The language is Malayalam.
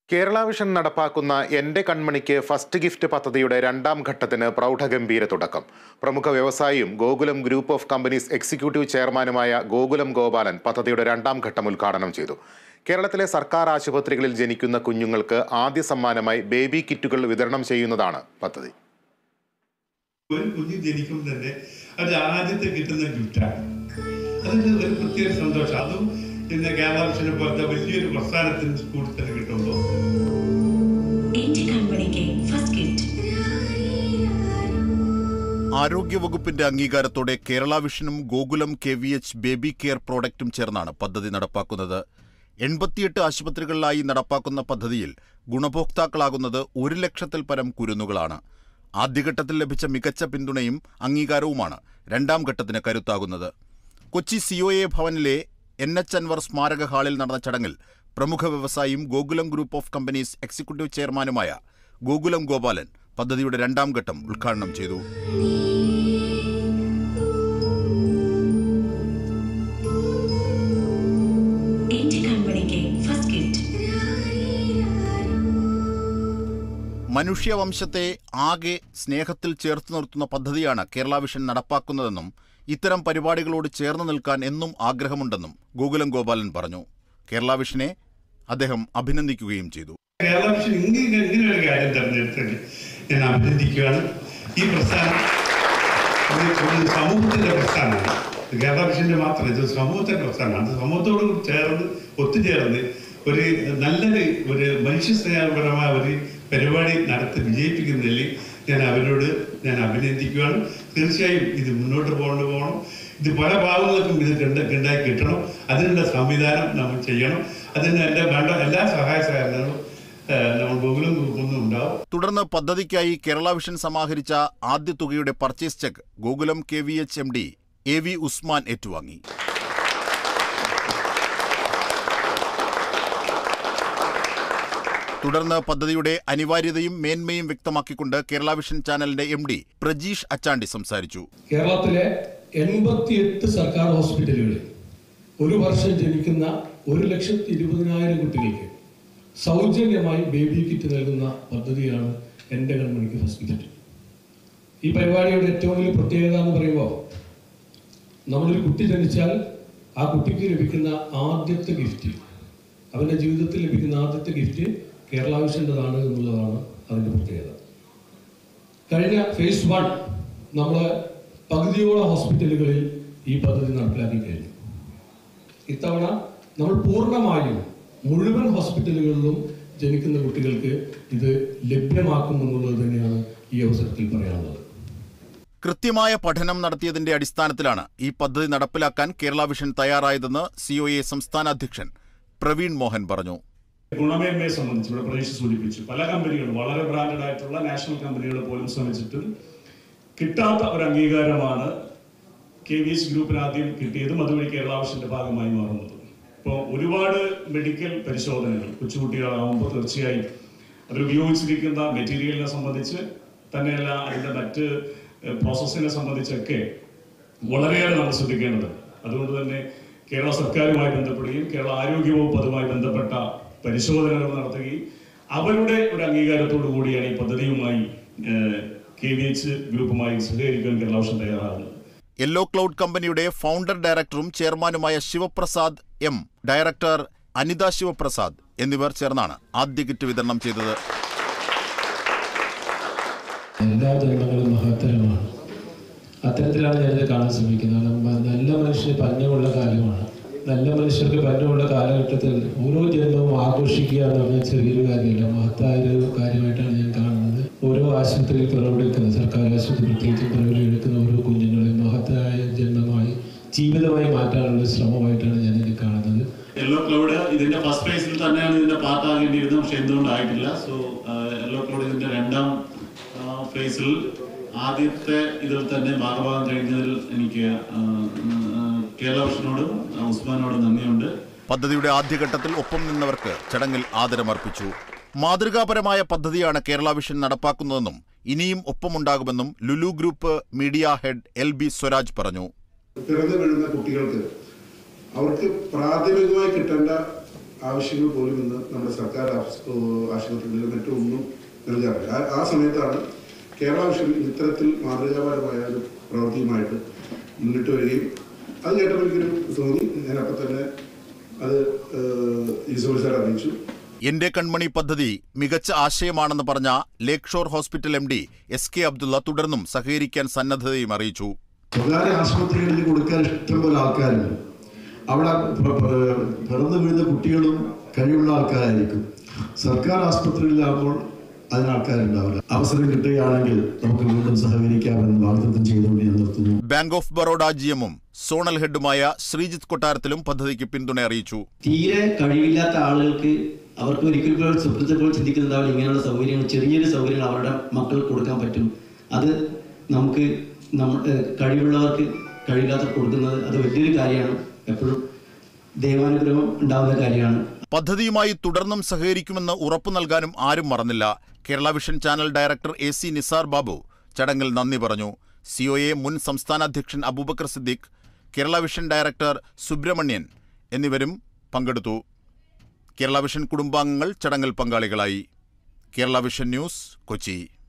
കേരള വിഷൻ നടപ്പാക്കുന്ന എൻ്റെ കൺമണിക്ക് ഫസ്റ്റ് ഗിഫ്റ്റ് പദ്ധതിയുടെ രണ്ടാം ഘട്ടത്തിന് പ്രൗഢഗംഭീര തുടക്കം. പ്രമുഖ വ്യവസായിയും Gokulam group of companies executive ചെയർമാനുമായ ഗോകുലം ഗോപാലൻ പദ്ധതിയുടെ രണ്ടാം ഘട്ടം ഉദ്ഘാടനം ചെയ്തു. കേരളത്തിലെ സർക്കാർ ആശുപത്രികളിൽ ജനിക്കുന്ന കുഞ്ഞുങ്ങൾക്ക് ആദ്യ സമ്മാനമായി ബേബി കിറ്റുകൾ വിതരണം ചെയ്യുന്നതാണ് പദ്ധതി. ഒരു കുഞ്ഞ് ജനിക്കുമ്പോൾ തന്നെ അത് ആദ്യത്തെ കിട്ടുന്ന ഗിഫ്റ്റാണ്. അതിന് ഒരു പ്രത്യേക സന്തോഷം. അതും ഇന്ന് കേരള വിഷനെ പോലത്തെ വലിയൊരു പ്രസ്ഥാനത്തിന് കൂടി തന്നെ കിട്ടുമ്പോൾ ആരോഗ്യവകുപ്പിന്റെ അംഗീകാരത്തോടെ കേരള വിഷനും ഗോകുലം KVH ബേബി കെയർ പ്രോഡക്റ്റും ചേർന്നാണ് പദ്ധതി നടപ്പാക്കുന്നത്. 88 ആശുപത്രികളിലായി നടപ്പാക്കുന്ന പദ്ധതിയിൽ ഗുണഭോക്താക്കളാകുന്നത് 1 ലക്ഷത്തിൽ പരം കുരുന്നുകളാണ്. ആദ്യഘട്ടത്തിൽ ലഭിച്ച മികച്ച പിന്തുണയും അംഗീകാരവുമാണ് രണ്ടാം ഘട്ടത്തിന് കരുത്താകുന്നത്. കൊച്ചി COA ഭവനിലെ NH അൻവർ സ്മാരക ഹാളിൽ നടന്ന ചടങ്ങിൽ പ്രമുഖ വ്യവസായിയും Gokulam group of companies executive ചെയർമാനുമായ ഗോകുലം ഗോപാലൻ പദ്ധതിയുടെ രണ്ടാം ഘട്ടം ഉദ്ഘാടനം ചെയ്തു. മനുഷ്യവംശത്തെ ആകെ സ്നേഹത്തിൽ ചേർത്ത് നിർത്തുന്ന പദ്ധതിയാണ് കേരള വിഷൻ നടപ്പാക്കുന്നതെന്നും ഇത്തരം പരിപാടികളോട് ചേർന്ന് നിൽക്കാൻ എന്നും ആഗ്രഹമുണ്ടെന്നും ഗോകുലം ഗോപാലൻ പറഞ്ഞു. കേരള വിഷനെ അദ്ദേഹം അഭിനന്ദിക്കുകയും ചെയ്തു. കേരള വിഷൻ ഇങ്ങനെ ഒരു കാര്യം തെരഞ്ഞെടുത്തതിൽ ഞാൻ അഭിനന്ദിക്കുകയാണ്. ഈ പ്രസ്ഥാനം സമൂഹത്തിന്റെ പ്രസ്ഥാനമാണ്. കേരള വിഷന്റെ മാത്രമല്ല, ഇത് സമൂഹത്തിന്റെ പ്രസ്ഥാനമാണ്. അത് സമൂഹത്തോട് ചേർന്ന് ഒത്തുചേർന്ന് ഒരു നല്ലൊരു മനുഷ്യ സ്നേഹപരമായ ഒരു പരിപാടി നടത്തി വിജയിപ്പിക്കുന്നതിൽ ഞാൻ അഭിനന്ദിക്കുകയാണ്. തീർച്ചയായും ഇത് മുന്നോട്ട് പോകണം. ഇത് പല ഭാഗങ്ങൾക്കും ഇത് ഉണ്ടായി കിട്ടണം. അതിനുള്ള സംവിധാനം നമ്മൾ ചെയ്യണം. അതിന് വേണ്ട എല്ലാ സഹായ സഹകരണങ്ങളും നമ്മൾ ഗോകുലം ഗ്രൂപ്പൊന്നും ഉണ്ടാവും. തുടർന്ന് പദ്ധതിക്കായി കേരള വിഷൻ സമാഹരിച്ച ആദ്യ തുകയുടെ purchase cheque Gokulam KVH MD AV Usman ഏറ്റുവാങ്ങി. തുടർന്ന് പദ്ധതിയുടെ അനിവാര്യതയും മേന്മയും വ്യക്തമാക്കിക്കൊണ്ട് കേരള വിഷൻ ചാനലിന്റെ MD പ്രജീഷ് അച്ചാണ്ടി സംസാരിച്ചു. കേരളത്തിലെ 88 സർക്കാർ ഹോസ്പിറ്റലുകളിൽ ഒരു വർഷം ജനിക്കുന്ന 1,20,000 കുട്ടികൾക്ക് സൗജന്യമായി ബേബി കിറ്റ് നൽകുന്ന പദ്ധതിയാണ് എൻ്റെ കൺമണിക്ക് ഫസ്റ്റ് ഗിഫ്റ്റ്. ഈ പരിപാടിയുടെ ഏറ്റവും വലിയ പ്രത്യേകത എന്ന് പറയുമ്പോൾ, നമ്മളൊരു കുട്ടി ജനിച്ചാൽ ആ കുട്ടിക്ക് ലഭിക്കുന്ന ആദ്യത്തെ ഗിഫ്റ്റ്, അവൻ്റെ ജീവിതത്തിൽ ലഭിക്കുന്ന ആദ്യത്തെ ഗിഫ്റ്റ് കേരള വിഷൻ്റെതാണ് എന്നുള്ളതാണ് അതിൻ്റെ പ്രത്യേകത. കഴിഞ്ഞ ഫേസ് 1 നമ്മൾ പകുതിയോളം ഹോസ്പിറ്റലുകളിൽ ഈ പദ്ധതി നടപ്പിലാക്കി കഴിഞ്ഞു. ഇത്തവണ നമ്മൾ പൂർണ്ണമായും മുഴുവൻ ഹോസ്പിറ്റലുകളിലും ജനിക്കുന്ന കുട്ടികൾക്ക് ഇത് ലഭ്യമാക്കുമെന്നുള്ളത് തന്നെയാണ് ഈ അവസരത്തിൽ പറയാനുള്ളത്. കൃത്യമായ പഠനം നടത്തിയതിന്റെ അടിസ്ഥാനത്തിലാണ് ഈ പദ്ധതി നടപ്പിലാക്കാൻ കേരള വിഷൻ തയ്യാറായതെന്ന് COA സംസ്ഥാന അധ്യക്ഷൻ പ്രവീൺ മോഹൻ പറഞ്ഞു. ഗുണമേന്മയെ സംബന്ധിച്ച് ഇവിടെ പ്രതീക്ഷ സൂചിപ്പിച്ചു. പല കമ്പനികളും, വളരെ ബ്രാൻഡഡ് ആയിട്ടുള്ള നാഷണൽ കമ്പനികൾ പോലും ശ്രമിച്ചിട്ടും കിട്ടാത്ത ഒരു അംഗീകാരമാണ് KVH ഗ്രൂപ്പിന് ആദ്യം കിട്ടിയതും അതുവഴി കേരള വിഷന്റെ ഭാഗമായി മാറുന്നത്. ഇപ്പോൾ ഒരുപാട് മെഡിക്കൽ പരിശോധനകൾ കൊച്ചുകുട്ടികളാകുമ്പോൾ തീർച്ചയായും അതിൽ ഉപയോഗിച്ചിരിക്കുന്ന മെറ്റീരിയലിനെ സംബന്ധിച്ച് തന്നെയല്ല, അതിൻ്റെ മറ്റ് പ്രോസസ്സിനെ സംബന്ധിച്ചൊക്കെ വളരെയേറെ നമ്മൾ ശ്രദ്ധിക്കേണ്ടത്. അതുകൊണ്ട് തന്നെ കേരള സർക്കാരുമായി ബന്ധപ്പെടുകയും കേരള ആരോഗ്യവകുപ്പ് അതുമായി ബന്ധപ്പെട്ട പരിശോധനകൾ നടത്തുകയും അവരുടെ ഒരു അംഗീകാരത്തോടു കൂടിയാണ് ഈ പദ്ധതിയുമായി KVH ഗ്രൂപ്പുമായി സഹകരിക്കാൻ കേരള വിഷൻ തയ്യാറാകുന്നത്. യെല്ലോ ക്ലൗഡ് കമ്പനിയുടെ ഫൗണ്ടർ ഡയറക്ടറും ചെയർമാനുമായ ശിവപ്രസാദ് M, ഡയറക്ടർ അനിത ശിവപ്രസാദ് എന്നിവർ ചേർന്നാണ് ആദ്യ കിറ്റ് വിതരണം ചെയ്തത്. എല്ലാ ജന്മങ്ങളും മഹത്തരമാണ്. അത്തരത്തിലാണ് ഞാനിത് കാണാൻ ശ്രമിക്കുന്നത്. നല്ല മനുഷ്യന് പഞ്ഞമുള്ള കാലമാണ്. നല്ല മനുഷ്യർക്ക് പഞ്ഞമുള്ള കാലഘട്ടത്തിൽ ഓരോ ജന്മവും ആഘോഷിക്കുക എന്ന് പറഞ്ഞാൽ ചെറിയൊരു കാര്യമില്ല, മഹത്തായ ഒരു കാര്യമായിട്ടാണ് ഞാൻ കാണുന്നത്. ഓരോ ആശുപത്രിയിൽ പിറവെടുക്കുന്ന, സർക്കാർ ആശുപത്രി പ്രത്യേകിച്ച് പിറവിലെടുക്കുന്ന ഓരോ കുഞ്ഞുങ്ങളെയും മഹത്തായ ജന്മമായി ജീവിതമായി മാറ്റാനുള്ള ശ്രമമായിട്ടാണ് ഞാനിത് കാണുന്നത്. യെല്ലോ ക്ലൗഡ് ഇതിന്റെ ഫസ്റ്റ് ഫേസിൽ തന്നെയാണ് ഇതിന്റെ പാർട്ടാകേണ്ടിയിരുന്നത്, പക്ഷെ എന്തുകൊണ്ടായിട്ടില്ല. സോ യെല്ലോ ക്ലൗഡ് ഇതിന്റെ രണ്ടാം ഫേസിൽ ആദ്യത്തെ ഇതിൽ തന്നെ ഭാഗഭാഗം കഴിഞ്ഞതിൽ എനിക്ക് കേരള വിഷനോടും ഉസ്മാനോടും നന്ദിയുണ്ട്. പദ്ധതിയുടെ ആദ്യഘട്ടത്തിൽ ഒപ്പം നിന്നവർക്ക് ചടങ്ങിൽ ആദരമർപ്പിച്ചു. മാതൃകാപരമായ പദ്ധതിയാണ് കേരള വിഷൻ നടപ്പാക്കുന്നതെന്നും ഇനിയും ഒപ്പമുണ്ടാകുമെന്നും Lulu group media head LB Swaraj പറഞ്ഞു. പിറന്നു വീഴുന്ന കുട്ടികൾക്ക് അവർക്ക് പ്രാഥമികമായി കിട്ടേണ്ട ആവശ്യങ്ങൾ പോലും ഇന്ന് നമ്മുടെ സർക്കാർ ആശുപത്രികളിലും മറ്റൊന്നും നൽകാറില്ല. ആ സമയത്താണ് കേരള വിഷൻ ഇത്തരത്തിൽ മാതൃകാപരമായ ഒരു പ്രവൃത്തിയുമായിട്ട് മുന്നിട്ട് വരികയും അത് കേട്ടപ്പോൾ എനിക്കൊരു തോന്നി. ഞാൻ അപ്പം തന്നെ അത് ഈസോൾ സാർ അറിയിച്ചു. എന്റെ കൺമണി പദ്ധതി മികച്ച ആശയമാണെന്ന് പറഞ്ഞ lake shore hospital MD SK Abdulla തുടർന്നും സഹകരിക്കാൻ സന്നദ്ധതയും അറിയിച്ചു. സ്വകാര്യ ആശുപത്രികളിൽ കൊടുക്കാൻ ഇഷ്ടംപോലെ ആൾക്കാരുണ്ട്. അവിടെ പിറന്നു വീഴുന്ന കുട്ടികളും കഴിവുള്ള ആൾക്കാരായിരിക്കും. സർക്കാർ ആശുപത്രികളിലാകുമ്പോൾ അതിനാൾക്കാരുണ്ടാവില്ല. അവസരം കിട്ടുകയാണെങ്കിൽ നമുക്ക് വീണ്ടും സഹകരിക്കാമെന്ന് വാഗ്ദത്തം ചെയ്തുകൊണ്ട് ഞാൻ നിർത്തുന്നു. ബാങ്ക് ഓഫ് ബറോഡ GM-ഉം സോണൽ ഹെഡുമായ ശ്രീജിത്ത് കൊട്ടാരത്തിലും പദ്ധതിക്ക് പിന്തുണ അറിയിച്ചു. തീരെ കഴിവില്ലാത്ത ആളുകൾക്ക് അവർക്ക് ഒരിക്കലും സ്വപ്നത്തെ പോലെ ചിന്തിക്കുന്നുണ്ടാവില്ല ഇങ്ങനെയുള്ള സൗകര്യങ്ങൾ, ചെറിയൊരു സൗകര്യങ്ങൾ അവരുടെ മക്കൾക്ക് കൊടുക്കാൻ പറ്റും. അത് നമുക്ക് കഴിവുള്ളവർക്ക് കഴിവില്ലാത്തവർക്ക് കൊടുക്കുന്നത് അത് വലിയൊരു കാര്യമാണ്. എപ്പോഴും ദൈവാനുഗ്രഹം ഉണ്ടാവുന്ന കാര്യമാണ്. പദ്ധതിയുമായി തുടർന്നും സഹകരിക്കുമെന്ന് ഉറപ്പു നൽകാനും ആരും മറന്നില്ല. Kerala vision channel director AC Nisar Babu ചടങ്ങിൽ നന്ദി പറഞ്ഞു. COA മുൻ സംസ്ഥാന അധ്യക്ഷൻ അബൂബക്കർ സിദ്ദീഖ്, കേരള വിഷൻ ഡയറക്ടർ സുബ്രഹ്മണ്യൻ എന്നിവരും പങ്കെടുത്തു. കേരള വിഷൻ കുടുംബാംഗങ്ങൾ ചടങ്ങിൽ പങ്കാളികളായി. Kerala vision news, Kochi.